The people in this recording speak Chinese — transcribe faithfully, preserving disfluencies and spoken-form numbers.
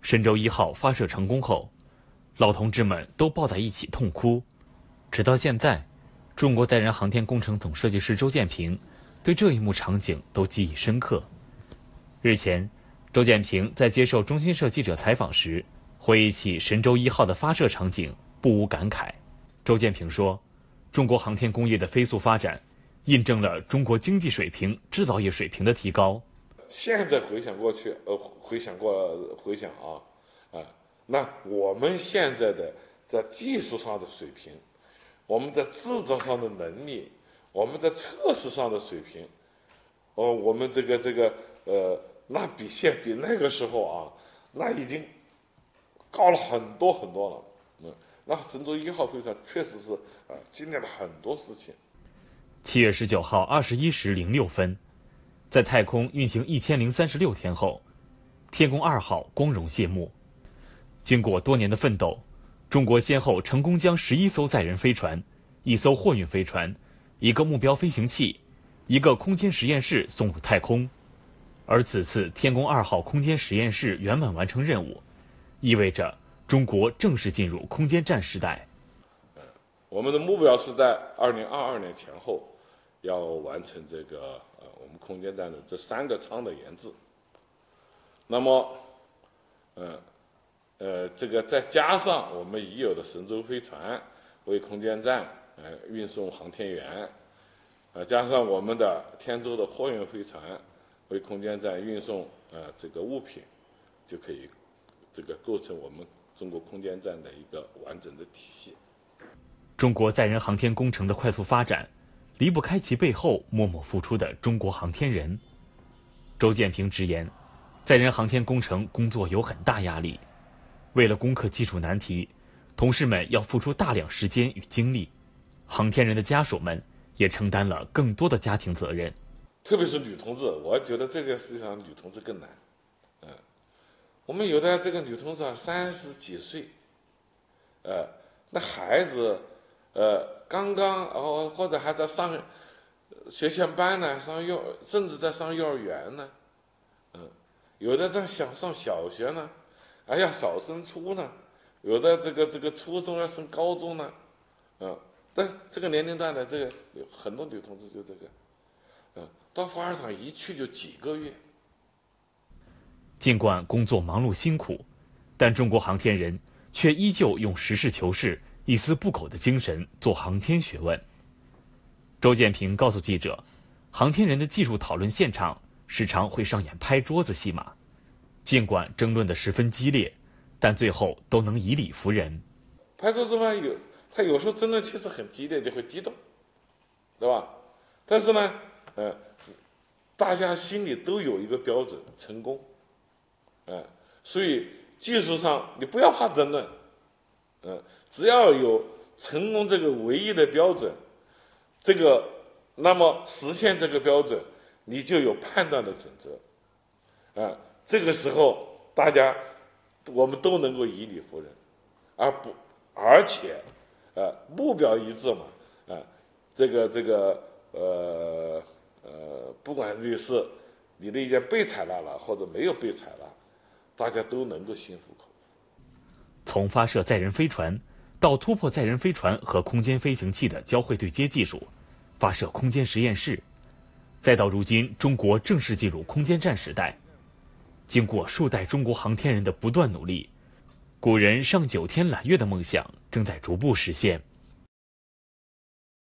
神舟一号发射成功后，老同志们都抱在一起痛哭。直到现在，中国载人航天工程总设计师周建平对这一幕场景都记忆深刻。日前，周建平在接受中新社记者采访时，回忆起神舟一号的发射场景，不无感慨。周建平说，中国航天工业的飞速发展，印证了中国经济水平、制造业水平的提高。 现在回想过去，呃，回想过回想啊，啊、呃，那我们现在的在技术上的水平，我们在制造上的能力，我们在测试上的水平，哦、呃，我们这个这个呃，那比现比那个时候啊，那已经高了很多很多了。嗯，那神舟一号飞船确实是啊、呃，经历了很多事情。 七月十九号二十一时零六分。在太空运行一千零三十六天后，天宫二号光荣谢幕。经过多年的奋斗，中国先后成功将十一艘载人飞船、一艘货运飞船、一个目标飞行器、一个空间实验室送入太空。而此次天宫二号空间实验室圆满完成任务，意味着中国正式进入空间站时代。 我们的目标是在二零二二年前后要完成这个呃我们空间站的这三个舱的研制。那么，呃呃，这个再加上我们已有的神舟飞船为空间站呃运送航天员，呃加上我们的天舟的货运飞船为空间站运送呃这个物品，就可以这个构成我们中国空间站的一个完整的体系。 中国载人航天工程的快速发展，离不开其背后默默付出的中国航天人。周建平直言，载人航天工程工作有很大压力，为了攻克技术难题，同事们要付出大量时间与精力，航天人的家属们也承担了更多的家庭责任。 特别是女同志，我觉得这件事情上女同志更难。嗯，我们有的这个女同志啊，三十几岁，呃，那孩子。呃，刚刚哦，或者还在上学前班呢，上幼，甚至在上幼儿园呢，嗯，有的在想上小学呢，哎呀，小升初呢，有的这个这个初中要升高中呢，嗯，但这个年龄段的这个有很多女同志就这个，嗯，到发射场一去就几个月。 尽管工作忙碌辛苦，但中国航天人却依旧用实事求是、一丝不苟的精神做航天学问。周建平告诉记者，航天人的技术讨论现场时常会上演拍桌子戏码，尽管争论的十分激烈，但最后都能以理服人。 拍桌子嘛，有他有时候争论确实很激烈，就会激动，对吧？但是呢，呃，大家心里都有一个标准，成功，呃，所以技术上你不要怕争论，嗯、呃。只要有成功这个唯一的标准，这个那么实现这个标准，你就有判断的准则，啊，这个时候大家我们都能够以理服人，而不而且，呃，目标一致嘛，啊，这个这个呃呃，不管这是你的意见被采纳了或者没有被采纳，大家都能够心服口服。 从发射载人飞船到突破载人飞船和空间飞行器的交会对接技术，发射空间实验室，再到如今中国正式进入空间站时代，经过数代中国航天人的不断努力，古人上九天揽月的梦想正在逐步实现。